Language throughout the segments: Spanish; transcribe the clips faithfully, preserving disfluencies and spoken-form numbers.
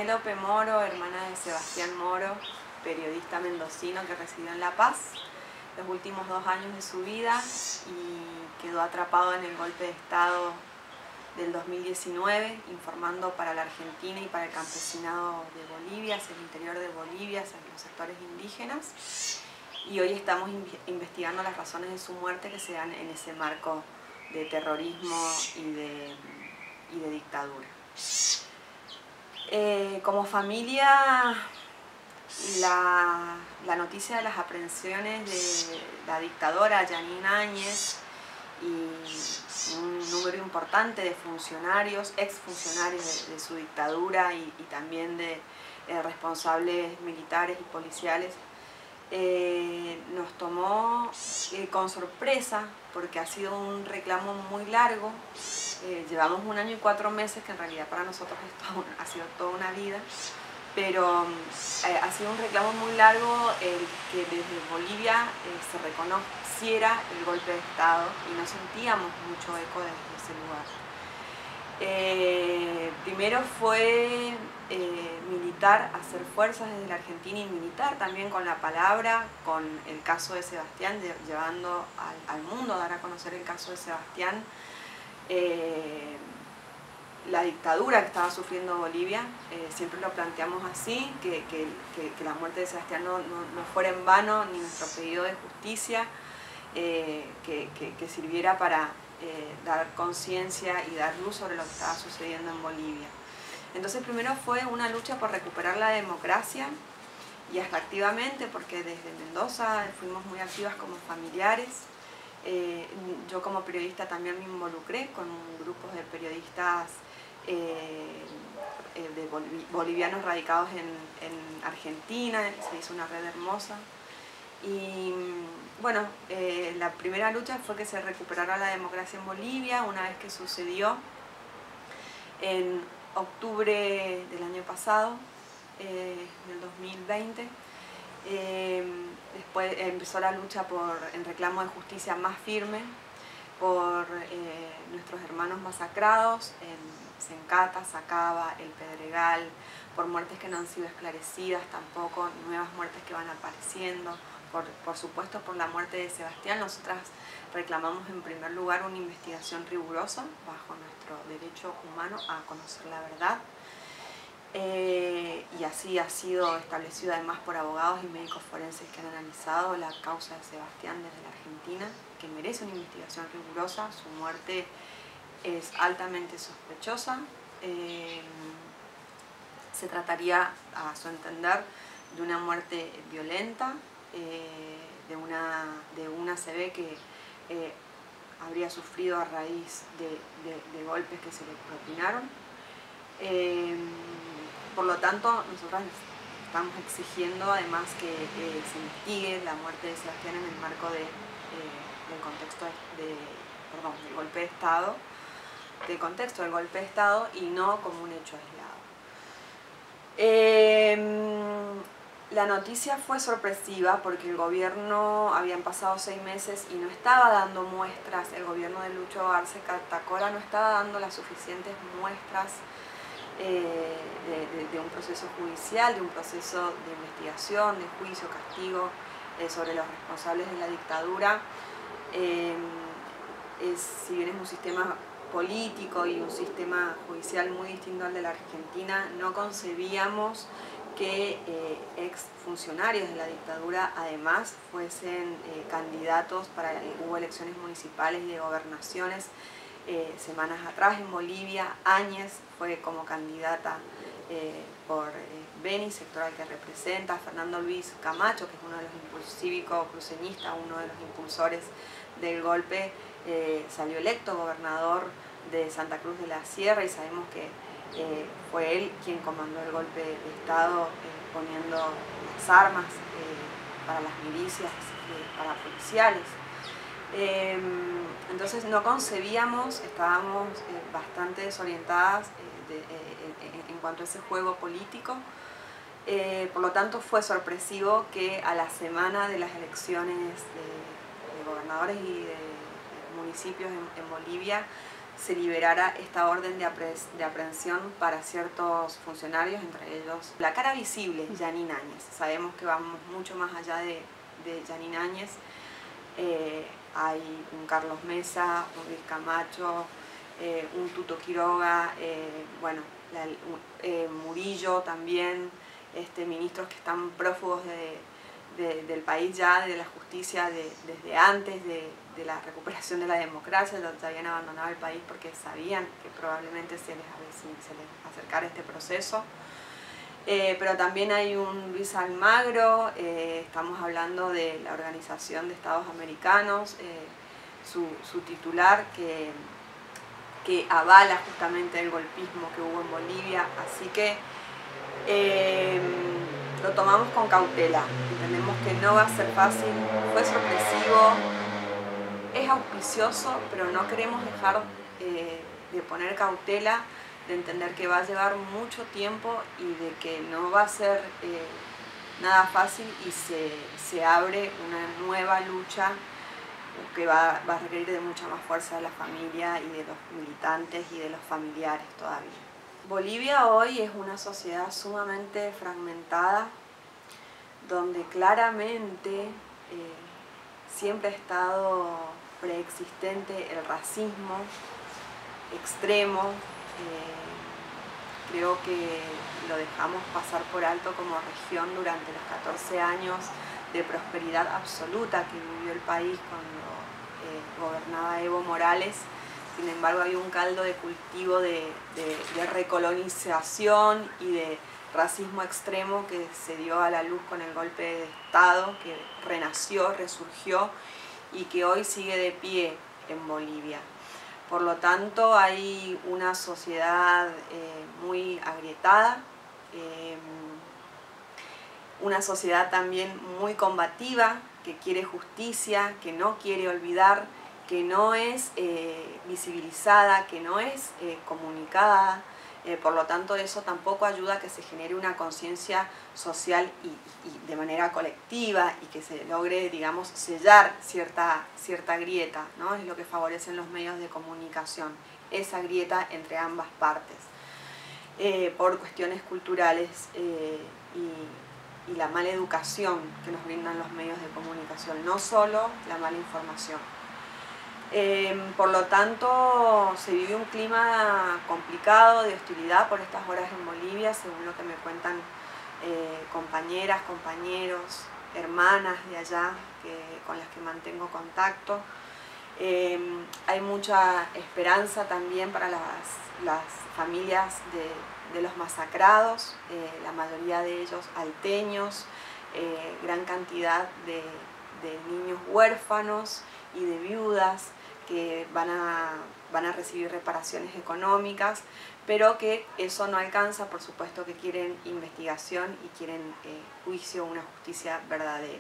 Penélope Moro, hermana de Sebastián Moro, periodista mendocino que residió en La Paz los últimos dos años de su vida y quedó atrapado en el golpe de Estado del dos mil diecinueve, informando para la Argentina y para el campesinado de Bolivia, hacia el interior de Bolivia, hacia los sectores indígenas. Y hoy estamos investigando las razones de su muerte que se dan en ese marco de terrorismo y de, y de dictadura. Eh, como familia, la, la noticia de las aprehensiones de la dictadora Yanine Áñez y un número importante de funcionarios, exfuncionarios de, de su dictadura y, y también de eh, responsables militares y policiales, eh, nos tomó eh, con sorpresa porque ha sido un reclamo muy largo. Eh, llevamos un año y cuatro meses, que en realidad para nosotros esto ha sido toda una vida, pero eh, ha sido un reclamo muy largo el que desde Bolivia eh, se reconociera el golpe de Estado y no sentíamos mucho eco desde ese lugar. Eh, primero fue eh, militar, hacer fuerzas desde la Argentina y militar también con la palabra, con el caso de Sebastián, de, llevando al, al mundo a dar a conocer el caso de Sebastián. Eh, la dictadura que estaba sufriendo Bolivia, eh, siempre lo planteamos así, que, que, que, que la muerte de Sebastián no, no, no fuera en vano, ni nuestro pedido de justicia, eh, que, que, que sirviera para eh, dar conciencia y dar luz sobre lo que estaba sucediendo en Bolivia. Entonces primero fue una lucha por recuperar la democracia y hasta activamente, porque desde Mendoza fuimos muy activas como familiares. Eh, yo como periodista también me involucré con grupos de periodistas eh, de bolivianos radicados en, en Argentina, se hizo una red hermosa. Y bueno, eh, la primera lucha fue que se recuperara la democracia en Bolivia, una vez que sucedió en octubre del año pasado, eh, del dos mil veinte. Eh, después empezó la lucha por el reclamo de justicia más firme por eh, nuestros hermanos masacrados en Sencata, Sacaba, El Pedregal, por muertes que no han sido esclarecidas tampoco, nuevas muertes que van apareciendo, por, por supuesto por la muerte de Sebastián. Nosotras reclamamos en primer lugar una investigación rigurosa bajo nuestro derecho humano a conocer la verdad. Eh, y así ha sido establecido además por abogados y médicos forenses que han analizado la causa de Sebastián desde la Argentina, que merece una investigación rigurosa. Su muerte es altamente sospechosa. Eh, se trataría, a su entender, de una muerte violenta, eh, de, una, de una se ve que eh, habría sufrido a raíz de, de, de golpes que se le propinaron. Eh, Por lo tanto, nosotros estamos exigiendo además que eh, se investigue la muerte de Sebastián en el marco de, eh, del contexto de, de, perdón, del golpe de Estado, del contexto del golpe de Estado y no como un hecho aislado. Eh, la noticia fue sorpresiva porque el gobierno, habían pasado seis meses y no estaba dando muestras, el gobierno de Lucho Arce Catacora no estaba dando las suficientes muestras Eh, de, de, de un proceso judicial, de un proceso de investigación, de juicio, castigo eh, sobre los responsables de la dictadura. Eh, es, si bien es un sistema político y un sistema judicial muy distinto al de la Argentina, no concebíamos que eh, ex funcionarios de la dictadura además fuesen eh, candidatos para, eh, hubo elecciones municipales y de gobernaciones Eh, semanas atrás en Bolivia. Áñez fue como candidata eh, por eh, Beni, sector al que representa. Fernando Luis Camacho, que es uno de los impulsores cívicos cruceñistas, uno de los impulsores del golpe, eh, salió electo gobernador de Santa Cruz de la Sierra y sabemos que eh, fue él quien comandó el golpe de Estado eh, poniendo las armas eh, para las milicias eh, parapoliciales. Eh, entonces no concebíamos, estábamos eh, bastante desorientadas eh, de, eh, en, en cuanto a ese juego político. Eh, por lo tanto fue sorpresivo que a la semana de las elecciones de, de gobernadores y de, de municipios en, en Bolivia se liberara esta orden de, apre de aprehensión para ciertos funcionarios, entre ellos la cara visible, Yanine Áñez. Sabemos que vamos mucho más allá de, de Yanine Áñez. Eh, hay un Carlos Mesa, un Luis Camacho, eh, un Tuto Quiroga, eh, bueno, la, eh, Murillo también, este, ministros que están prófugos de, de, del país ya, de la justicia, de, desde antes de, de la recuperación de la democracia, ya habían abandonado el país porque sabían que probablemente se les, se les acercara este proceso. Eh, pero también hay un Luis Almagro, eh, estamos hablando de la Organización de Estados Americanos, eh, su, su titular que, que avala justamente el golpismo que hubo en Bolivia, así que eh, lo tomamos con cautela, entendemos que no va a ser fácil, fue sorpresivo, es auspicioso, pero no queremos dejar eh, de poner cautela, de entender que va a llevar mucho tiempo y de que no va a ser eh, nada fácil y se, se abre una nueva lucha que va, va a requerir de mucha más fuerza de la familia y de los militantes y de los familiares todavía. Bolivia hoy es una sociedad sumamente fragmentada, donde claramente eh, siempre ha estado preexistente el racismo extremo. Eh, creo que lo dejamos pasar por alto como región durante los catorce años de prosperidad absoluta que vivió el país cuando eh, gobernaba Evo Morales. Sin embargo, hay un caldo de cultivo de, de, de recolonización y de racismo extremo que se dio a la luz con el golpe de Estado, que renació, resurgió y que hoy sigue de pie en Bolivia. Por lo tanto, hay una sociedad eh, muy agrietada, eh, una sociedad también muy combativa, que quiere justicia, que no quiere olvidar, que no es eh, visibilizada, que no es eh, comunicada. Eh, por lo tanto, eso tampoco ayuda a que se genere una conciencia social y, y de manera colectiva y que se logre, digamos, sellar cierta, cierta grieta, ¿no? Es lo que favorecen los medios de comunicación, esa grieta entre ambas partes, eh, por cuestiones culturales eh, y, y la mala educación que nos brindan los medios de comunicación, no solo la mala información. Eh, por lo tanto, se vive un clima complicado de hostilidad por estas horas en Bolivia, según lo que me cuentan eh, compañeras, compañeros, hermanas de allá que, con las que mantengo contacto. Eh, hay mucha esperanza también para las, las familias de, de los masacrados, eh, la mayoría de ellos alteños, eh, gran cantidad de, de niños huérfanos y de viudas que van a, van a recibir reparaciones económicas, pero que eso no alcanza, por supuesto que quieren investigación y quieren eh, juicio, una justicia verdadera.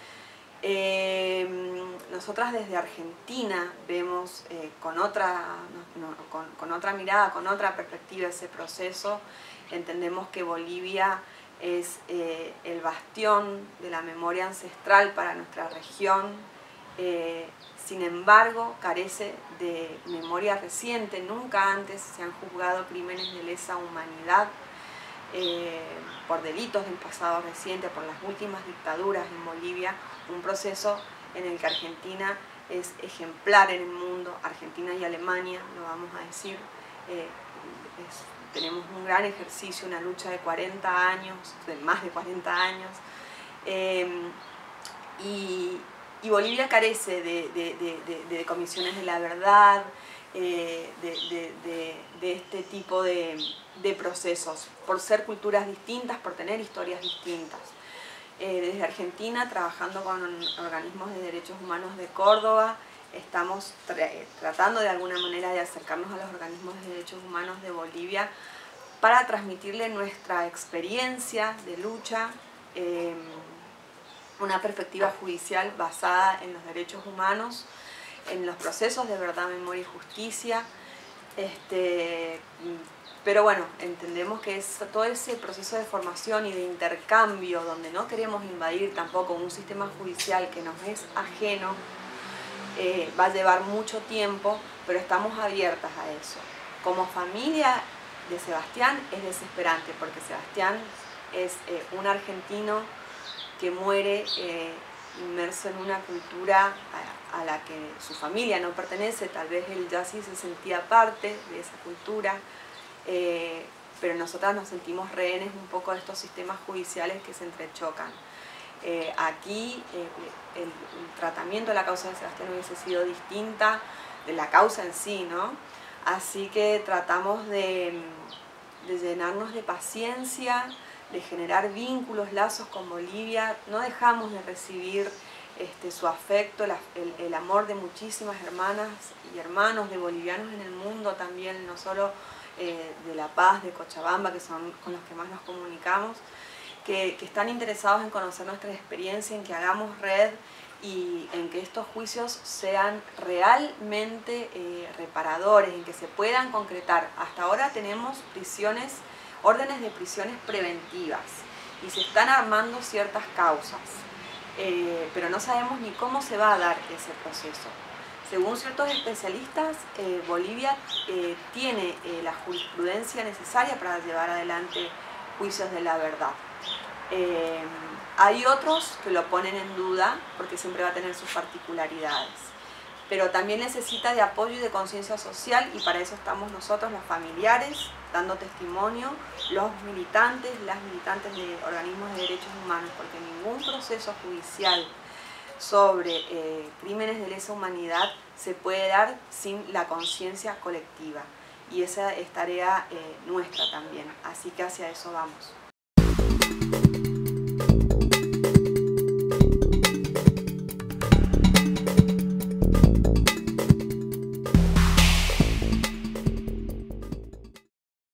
Eh, nosotras desde Argentina vemos eh, con, otra, no, no, con, con otra mirada, con otra perspectiva ese proceso. Entendemos que Bolivia es eh, el bastión de la memoria ancestral para nuestra región. Eh, sin embargo, carece de memoria reciente. Nunca antes se han juzgado crímenes de lesa humanidad eh, por delitos del pasado reciente, por las últimas dictaduras en Bolivia, un proceso en el que Argentina es ejemplar en el mundo, Argentina y Alemania, lo vamos a decir, eh, es, tenemos un gran ejercicio, una lucha de cuarenta años, de más de cuarenta años, eh, y Y Bolivia carece de, de, de, de, de comisiones de la verdad, eh, de, de, de, de este tipo de, de procesos, por ser culturas distintas, por tener historias distintas. Eh, desde Argentina, trabajando con organismos de derechos humanos de Córdoba, estamos tra tratando de alguna manera de acercarnos a los organismos de derechos humanos de Bolivia para transmitirle nuestra experiencia de lucha, eh, una perspectiva judicial basada en los derechos humanos, en los procesos de verdad, memoria y justicia. Este, pero bueno, entendemos que es todo ese proceso de formación y de intercambio, donde no queremos invadir tampoco un sistema judicial que nos es ajeno, eh, va a llevar mucho tiempo, pero estamos abiertas a eso. Como familia de Sebastián es desesperante, porque Sebastián es eh, un argentino que muere eh, inmerso en una cultura a, a la que su familia no pertenece. Tal vez él ya sí se sentía parte de esa cultura, eh, pero nosotras nos sentimos rehenes un poco de estos sistemas judiciales que se entrechocan. Eh, aquí eh, el, el tratamiento de la causa de Sebastián hubiese sido distinta de la causa en sí, ¿no? Así que tratamos de, de llenarnos de paciencia, de generar vínculos, lazos con Bolivia. No dejamos de recibir este, su afecto, la, el, el amor de muchísimas hermanas y hermanos de bolivianos en el mundo también, no solo eh, de La Paz, de Cochabamba, que son con los que más nos comunicamos, que, que están interesados en conocer nuestra experiencia, en que hagamos red y en que estos juicios sean realmente eh, reparadores, en que se puedan concretar. Hasta ahora tenemos prisiones, órdenes de prisiones preventivas y se están armando ciertas causas, eh, pero no sabemos ni cómo se va a dar ese proceso. Según ciertos especialistas, eh, Bolivia eh, tiene eh, la jurisprudencia necesaria para llevar adelante juicios de la verdad. Eh, hay otros que lo ponen en duda porque siempre va a tener sus particularidades, pero también necesita de apoyo y de conciencia social, y para eso estamos nosotros, los familiares, dando testimonio, los militantes, las militantes de organismos de derechos humanos, porque ningún proceso judicial sobre eh, crímenes de lesa humanidad se puede dar sin la conciencia colectiva, y esa es tarea eh, nuestra también, así que hacia eso vamos.